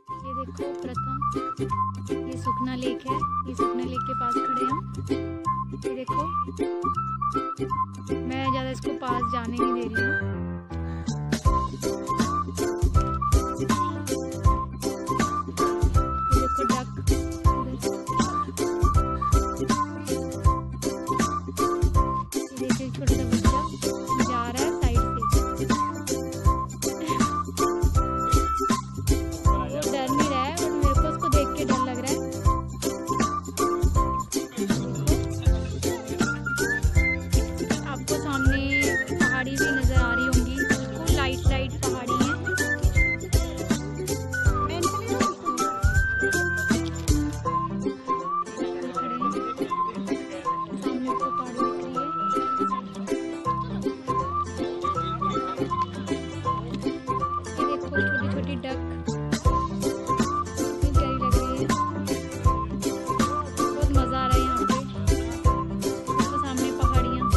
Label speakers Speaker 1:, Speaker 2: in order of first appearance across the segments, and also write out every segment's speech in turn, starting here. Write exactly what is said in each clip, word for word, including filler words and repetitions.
Speaker 1: ये देखो प्रथम, ये सुखना लेक है। ये सुखना लेक के पास खड़े हैं हम। ये देखो, मैं ज़्यादा इसको पास जाने नहीं दे रही हूँ। ये देखो डक, ये देखिए छोटा सा बच्चा जा रहा है साइड से। वो डर नहीं रहा है, बट मेरे को उसको देख के डर लग रहा है। आपको सामने पहाड़ी भी नजर आ रही होंगी, बिल्कुल लाइट लाइट पहाड़ी है। सामने आपको पहाड़ी दिख रही है। ये देखो छोटी छोटी डक, कितनी प्यारी लग रही है। बहुत मजा आ रहा है यहाँ पे। देखो सामने पहाड़ियाँ,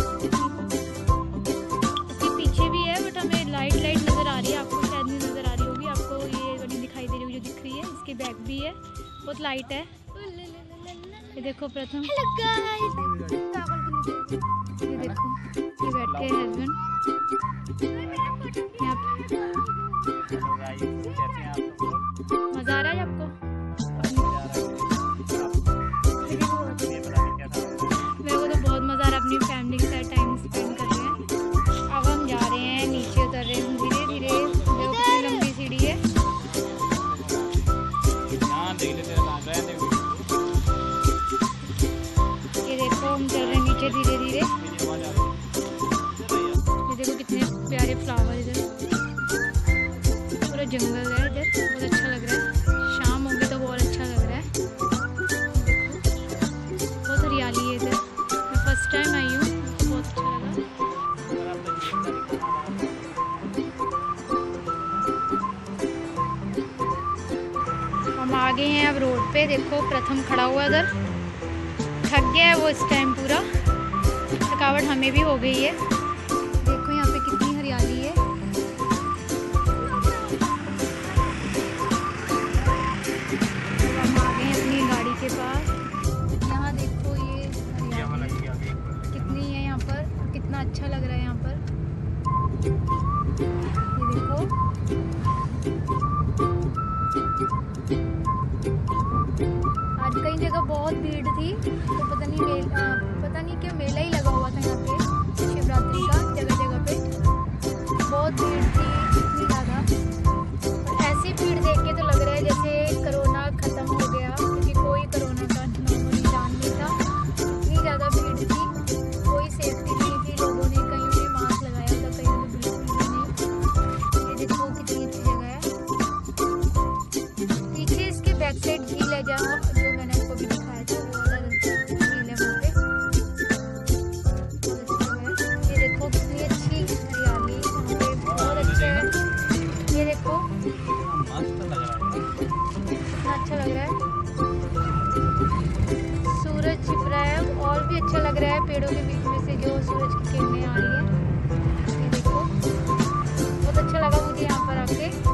Speaker 1: इसके पीछे भी है, बट हमें लाइट लाइट नजर आ रही है। आपको शायद नहीं नजर आ रही होगी, आपको ये वाली दिखाई दे रही होगी जो दिख रही है। इसके बैक भी है, बहुत लाइट है। ये देखो प्रथम, ये देखो ये बैठे हैं हस्बैंड यहाँ पे। मजा आ रहा है आपको? मेरे को तो बहुत मजा आ रहा है, अपनी फैमिली के साथ टाइम स्पेंड कर रहे हैं। अब हम जा रहे हैं नीचे, उतर रहे हैं धीरे धीरे। देखो कितनी लंबी सीढ़ी है। ये देखो हम चल रहे हैं नीचे धीरे धीरे। ये देखो कितने प्यारे फ्लावर, इधर पूरा जंगल है। इधर बहुत अच्छा लग रहा है, शाम होगी तो बहुत अच्छा लग रहा है। देखो बहुत हरियाली है इधर। मैं फर्स्ट टाइम आई हूँ, बहुत अच्छा लगा। हम आ गए हैं अब रोड पे। देखो प्रथम खड़ा हुआ उधर, थक गया है वो इस टाइम पूरा। थकावट हमें भी हो गई है। देखो यहाँ पे कितनी हरियाली है। हम आ गए हैं अपनी गाड़ी के पास। यहाँ देखो ये हरियाली कितनी है यहाँ पर, कितना अच्छा लग रहा है यहाँ पर। ये देखो आज कई जगह बहुत भीड़ थी, तो पता नहीं मेला, पता नहीं क्यों मेला ही लगा हुआ था यहाँ पे शिवरात्रि का। जगह जगह पे बहुत भीड़ थी, इतनी ज़्यादा। ऐसी भीड़ देख के तो लग रहा है जैसे कोरोना ख़त्म हो गया, क्योंकि कोई कोरोना का निशान नहीं था। इतनी ज़्यादा भीड़ थी, कोई सेफ्टी नहीं थी। लोगों ने कहीं ने मास्क लगाया था, कहीं ने बिल्कुल भी नहीं। ये देखो कितनी अच्छी जगह है। पीछे इसके बैक साइड झील है, जहाँ जो मैंने आपको भी दिखाया था वो वाला झील है वहाँ पे। ये देखो कितनी अच्छी हरियाली यहाँ पे, बहुत अच्छा है। ये देखो कितना अच्छा लग रहा है। सूरज छिप रहा है, और भी अच्छा लग रहा है पेड़ों के बीच में से जो सूरज की किरणें आ रही है। ये देखो बहुत अच्छा लगा मुझे यहाँ पर आके।